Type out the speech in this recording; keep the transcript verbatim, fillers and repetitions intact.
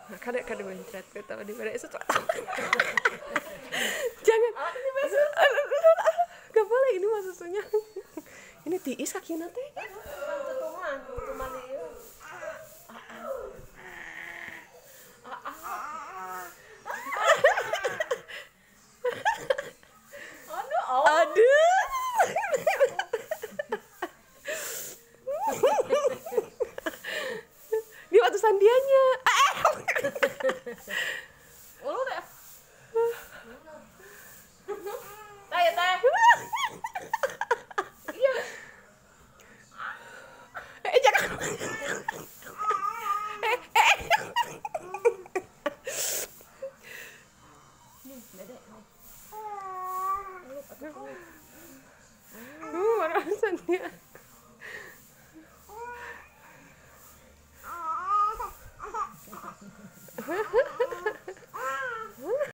Kada kada mencret kita di mana itu tuh. Jangan. Gak boleh ini mah susunya. Ini tiis kaki nanti. Tutuman, tutuman dia. Aduh. Ini waktu sandianya.